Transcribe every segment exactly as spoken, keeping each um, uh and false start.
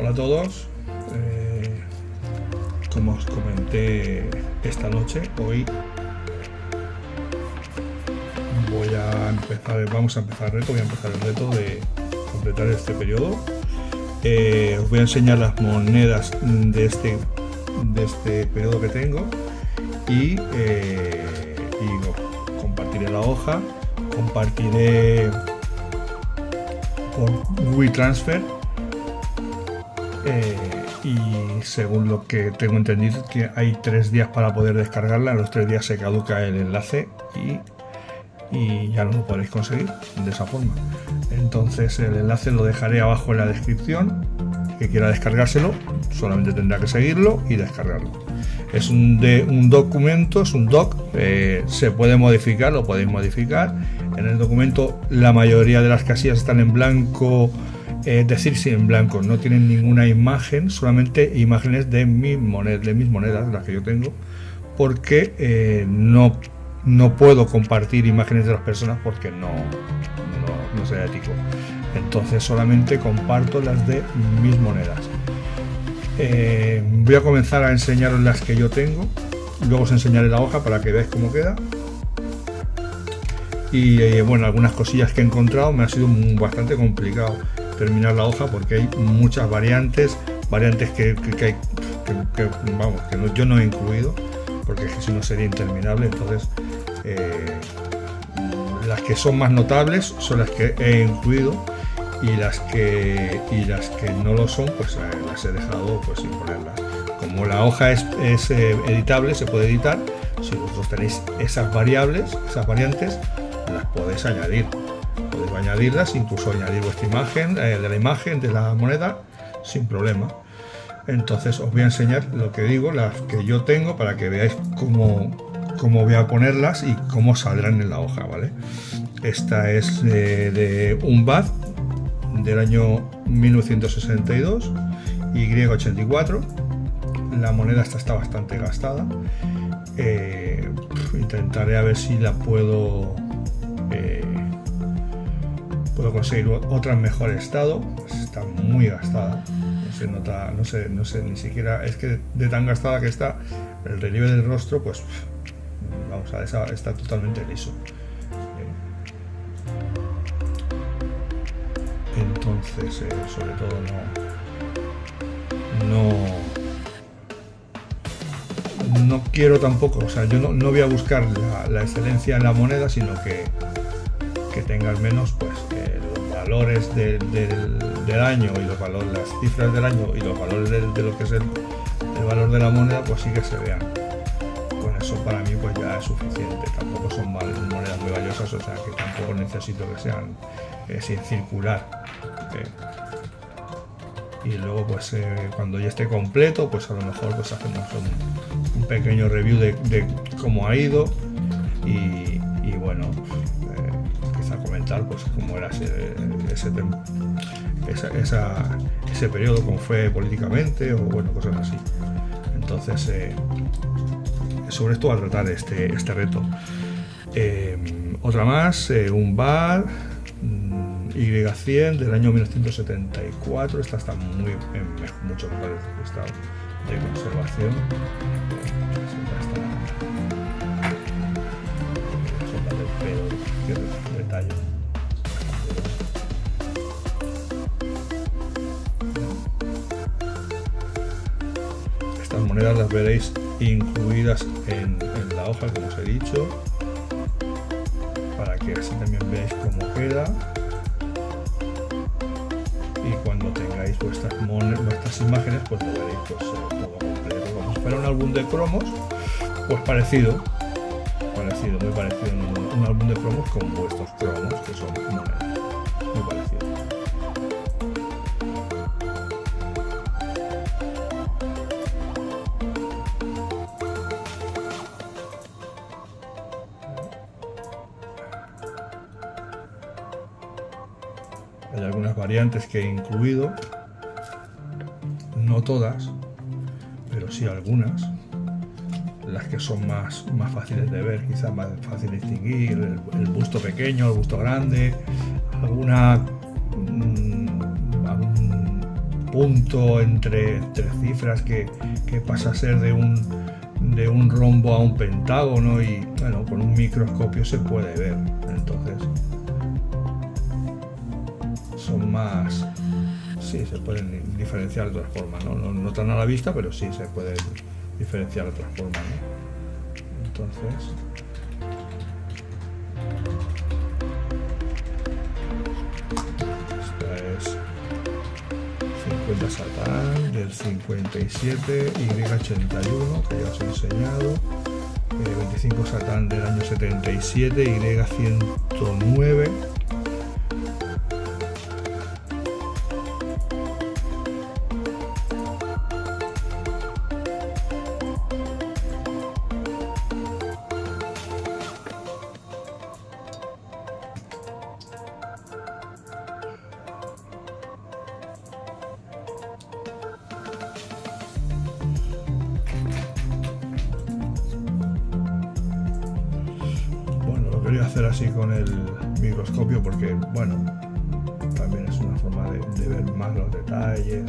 Hola a todos, eh, como os comenté esta noche, hoy voy a empezar, vamos a empezar el reto, voy a empezar el reto de completar este periodo. Eh, os voy a enseñar las monedas de este, de este periodo que tengo y, eh, y compartiré la hoja, compartiré por WeTransfer. Eh, y según lo que tengo entendido, que hay tres días para poder descargarla. En los tres días se caduca el enlace y, y ya no lo podréis conseguir de esa forma. Entonces el enlace lo dejaré abajo en la descripción. El que quiera descargárselo solamente tendrá que seguirlo y descargarlo. Es un, de, un documento, es un doc, eh, se puede modificar, lo podéis modificar. En el documento la mayoría de las casillas están en blanco. Es decir, sí, en blanco, no tienen ninguna imagen, solamente imágenes de, mi moneda, de mis monedas, las que yo tengo, porque eh, no, no puedo compartir imágenes de las personas porque no, no, no sería ético. Entonces solamente comparto las de mis monedas. Eh, voy a comenzar a enseñaros las que yo tengo, luego os enseñaré la hoja para que veáis cómo queda. Y eh, bueno, algunas cosillas que he encontrado, me ha sido bastante complicado terminar la hoja porque hay muchas variantes, variantes que, que, que, hay, que, que vamos, que no, yo no he incluido, porque es que si no sería interminable. Entonces eh, las que son más notables son las que he incluido, y las que y las que no lo son, pues eh, las he dejado pues sin ponerlas. Como la hoja es, es eh, editable, se puede editar. Si vosotros tenéis esas variables, esas variantes, las podéis añadir. Podéis añadirlas, incluso añadir vuestra imagen, eh, de la imagen de la moneda, sin problema. Entonces os voy a enseñar lo que digo, las que yo tengo, para que veáis cómo, cómo voy a ponerlas y cómo saldrán en la hoja, ¿vale? Esta es eh, de un B A D del año mil novecientos sesenta y dos, Y ochenta y cuatro. La moneda esta está bastante gastada. Eh, intentaré a ver si la puedo... Eh, puedo conseguir otra en mejor estado. Está muy gastada, no se nota, no sé, no sé ni siquiera, es que de tan gastada que está, el relieve del rostro, pues vamos a ver, está totalmente liso. Entonces, eh, sobre todo no, no, no quiero tampoco, o sea, yo no, no voy a buscar la, la excelencia en la moneda, sino que que tenga al menos pues eh, los valores de, de, del año y los valores, las cifras del año y los valores de, de lo que es el, el valor de la moneda, pues sí que se vean. Con eso para mí pues ya es suficiente. Tampoco son monedas muy valiosas, o sea que tampoco necesito que sean eh, sin circular. Eh. Y luego pues eh, cuando ya esté completo, pues a lo mejor pues hacemos un, un pequeño review de, de cómo ha ido y, y bueno, comentar pues cómo era ese, ese, esa, esa, ese periodo, cómo fue políticamente o bueno, cosas así. Entonces eh, sobre esto va a tratar este, este reto. Eh, otra más, eh, un B A D Y cien del año mil novecientos setenta y cuatro. Esta está muy en mucho mejor estado de conservación. Detalle. Estas monedas las veréis incluidas en, en la hoja, como os he dicho, para que así también veáis cómo queda. Y cuando tengáis vuestras, vuestras imágenes, pues lo veréis pues, eh, todo completo. Vamos a ver un álbum de cromos, pues parecido. Parecido, muy parecido, un, un álbum de cromos con vuestros cromos, que son monedas, muy parecido. Hay algunas variantes que he incluido, no todas, pero sí algunas. Las que son más, más fáciles de ver, quizás más fácil de distinguir, el, el busto pequeño, el busto grande, alguna mmm, algún punto entre tres cifras que, que pasa a ser de un, de un rombo a un pentágono, y bueno, con un microscopio se puede ver. Entonces son más, sí, se pueden diferenciar de otras formas, ¿no? No, no tan a la vista, pero sí se puede diferenciar de otras formas, ¿no? Entonces cincuenta Satán del cincuenta y siete, Y ochenta y uno, que ya os he enseñado, eh, veinticinco Satán del año setenta y siete, Y ciento nueve, voy a hacer así con el microscopio porque, bueno, también es una forma de, de ver más los detalles.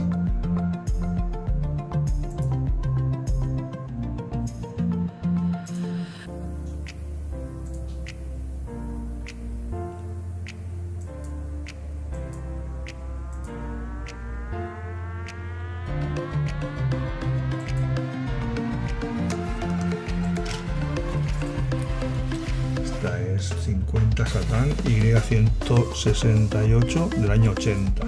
cincuenta Satán Y ciento sesenta y ocho del año ochenta.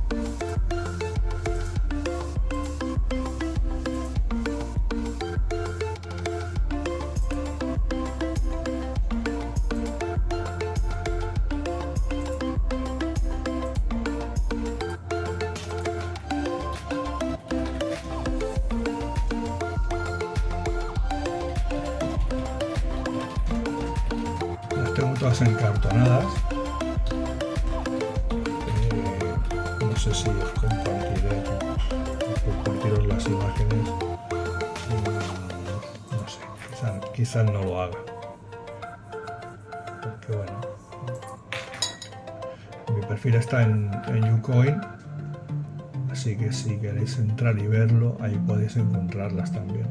Tengo todas encartonadas. Eh, no sé si os compartiré, compartiros las imágenes. Mm, no sé, quizás quizá no lo haga. Porque bueno, mi perfil está en, en Ucoin, así que si queréis entrar y verlo, ahí podéis encontrarlas también.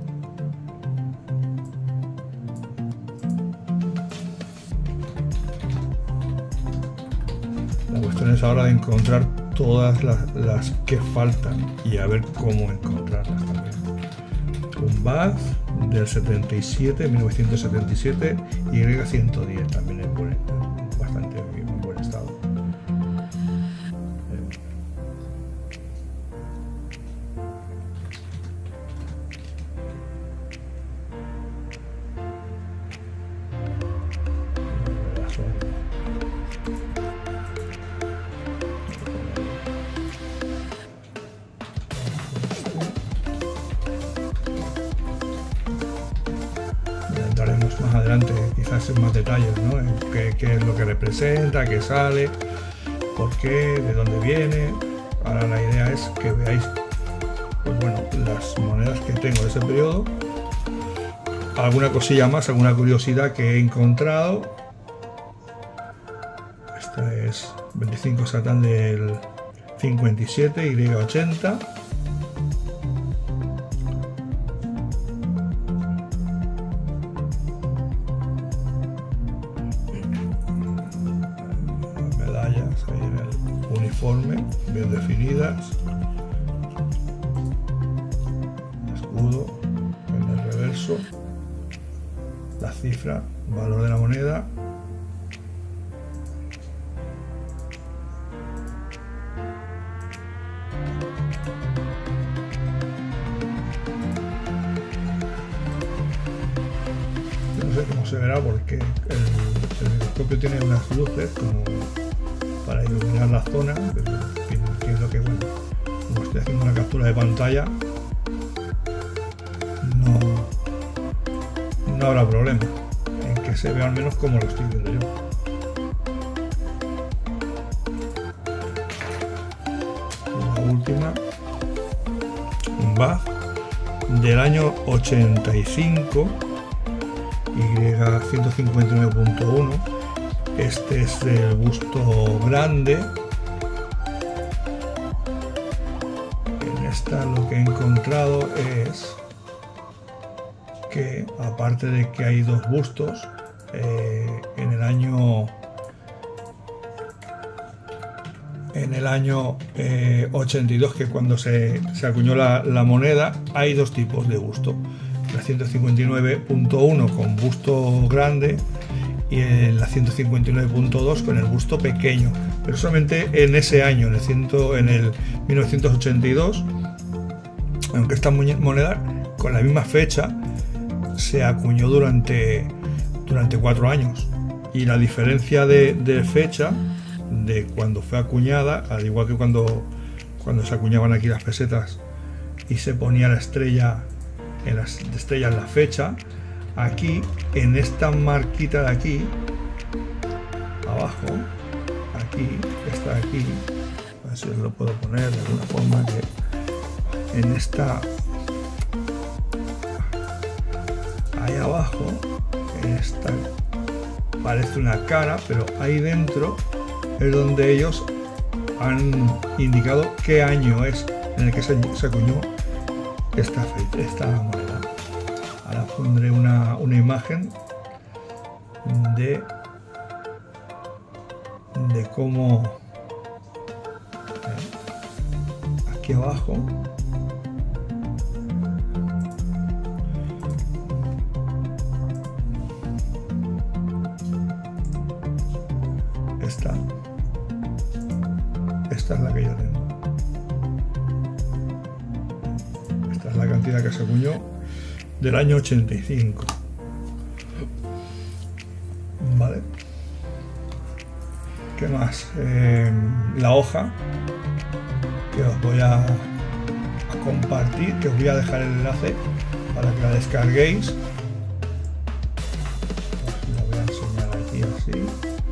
La cuestión es ahora de encontrar todas las, las que faltan y a ver cómo encontrarlas también. Un B A Z del setenta y siete, mil novecientos setenta y siete, Y ciento diez también en buen, bastante en buen estado. Entraremos más adelante, quizás en más detalles, ¿no? En qué, qué es lo que representa, qué sale, por qué, de dónde viene. Ahora la idea es que veáis, pues bueno, las monedas que tengo de ese periodo, alguna cosilla más, alguna curiosidad que he encontrado. Esta es veinticinco Satán del cincuenta y siete, Y ochenta. Ahí en el uniforme, bien definidas, escudo en el reverso, la cifra, valor de la moneda, no sé cómo se verá porque el, el microscopio tiene unas luces como para iluminar la zona, pero entiendo que, bueno, como estoy haciendo una captura de pantalla, no, no habrá problema en que se vea al menos como lo estoy viendo yo. La última, un B A Z del año ochenta y cinco, Y ciento cincuenta y nueve punto uno. Este es el busto grande. esta lo que he encontrado es que, aparte de que hay dos bustos, eh, en el año en el año eh, ochenta y dos, que cuando se, se acuñó la, la moneda, hay dos tipos de busto: la ciento cincuenta y nueve punto uno con busto grande y en la ciento cincuenta y nueve punto dos con el busto pequeño. Pero solamente en ese año, en el, cien, en el mil novecientos ochenta y dos, aunque esta moneda con la misma fecha se acuñó durante, durante cuatro años, y la diferencia de, de fecha de cuando fue acuñada, al igual que cuando, cuando se acuñaban aquí las pesetas y se ponía la estrella en las estrellas la fecha, aquí en esta marquita de aquí abajo, aquí, está aquí, a ver si os lo puedo poner de alguna forma, que en esta, ahí abajo, en esta parece una cara, pero ahí dentro es donde ellos han indicado qué año es en el que se, se acuñó esta, esta moneda. Ahora pondré una, una imagen de, de cómo eh, aquí abajo esta. Esta es la que yo tengo. Esta es la cantidad que se acuñó del año ochenta y cinco. Vale. ¿Qué más? Eh, la hoja, que os voy a, a compartir, que os voy a dejar el enlace para que la descarguéis. La voy a enseñar aquí así.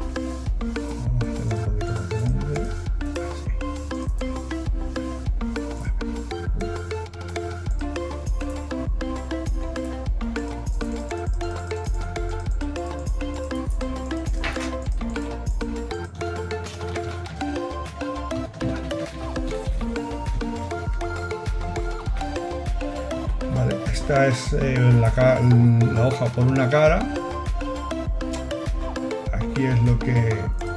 Esta es eh, la, la hoja por una cara. Aquí es lo que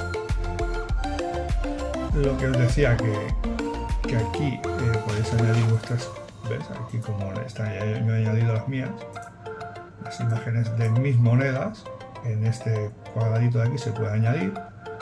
lo que os decía, que, que aquí eh, podéis añadir vuestras, ¿ves? Aquí como está, me he añadido las mías, las imágenes de mis monedas. En este cuadradito de aquí se puede añadir.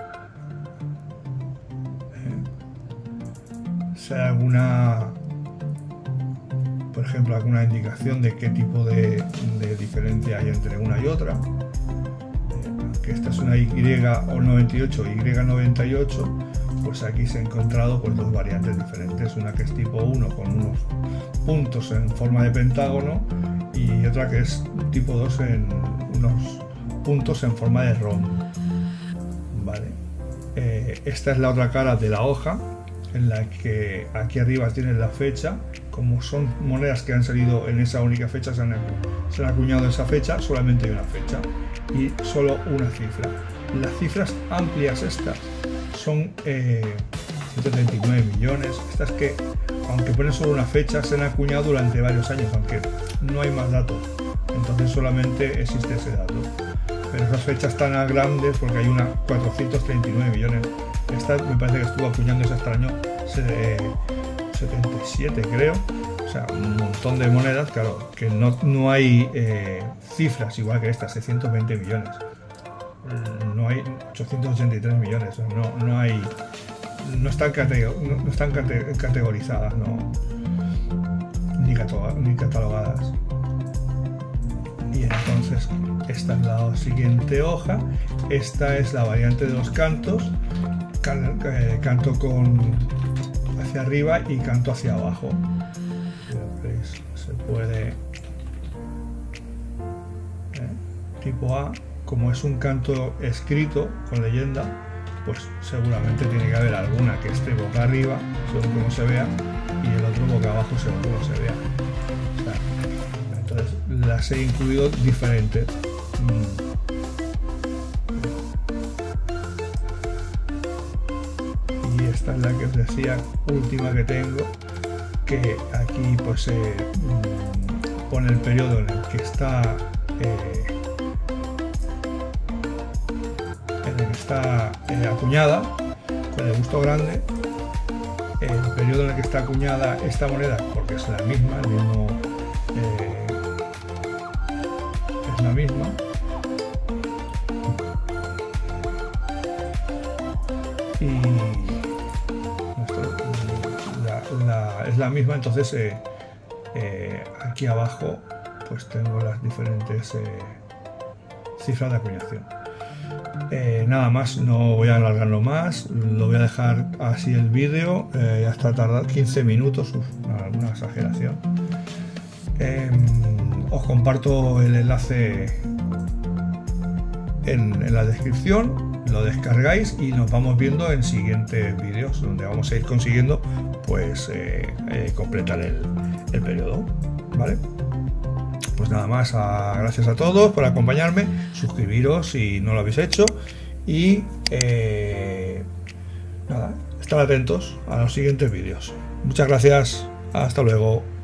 Eh, si hay alguna, por ejemplo, alguna indicación de qué tipo de, de diferencia hay entre una y otra, eh, que esta es una Y noventa y ocho, Y noventa y ocho, pues aquí se han encontrado pues dos variantes diferentes, una que es tipo uno con unos puntos en forma de pentágono y otra que es tipo dos en unos puntos en forma de rombo. Vale. Eh, esta es la otra cara de la hoja, en la que aquí arriba tienes la fecha. Como son monedas que han salido en esa única fecha, se han, se han acuñado esa fecha, solamente hay una fecha y solo una cifra. Las cifras amplias estas son eh, ciento treinta y nueve millones. Estas que, aunque ponen solo una fecha, se han acuñado durante varios años, aunque no hay más datos, entonces solamente existe ese dato. Pero esas fechas tan grandes, porque hay una cuatrocientos treinta y nueve millones. Esta me parece que estuvo acuñándose hasta el año setenta y siete, creo. O sea, un montón de monedas, claro, que no, no hay eh, cifras igual que estas, seiscientos veinte millones. No hay ochocientos ochenta y tres millones, no, no hay, no están, categ no, no están cate categorizadas, no, ni, ni catalogadas. Y entonces esta es la siguiente hoja. Esta es la variante de los cantos, can, eh, canto con hacia arriba y canto hacia abajo. ¿Veis? Se puede, ¿eh? Tipo A, como es un canto escrito con leyenda, pues seguramente tiene que haber alguna que esté boca arriba según como se vea y el otro boca abajo según como se vea. O sea, entonces las he incluido diferentes. Y esta es la que os decía, última que tengo, que aquí pues eh, pone el periodo en el que está eh, en el que está eh, acuñada con el busto grande, el periodo en el que está acuñada esta moneda, porque es la misma, el mismo, eh, es la misma. Y la, la, es la misma, entonces eh, eh, aquí abajo pues tengo las diferentes eh, cifras de acuñación. Eh, nada más, no voy a alargarlo más, lo voy a dejar así el vídeo, eh, hasta tardar quince minutos, uf, alguna exageración. Eh, os comparto el enlace en, en la descripción, lo descargáis y nos vamos viendo en siguientes vídeos donde vamos a ir consiguiendo pues eh, eh, completar el, el periodo, ¿vale? Pues nada más, a, gracias a todos por acompañarme, suscribiros si no lo habéis hecho y eh, nada, estar atentos a los siguientes vídeos. Muchas gracias, hasta luego.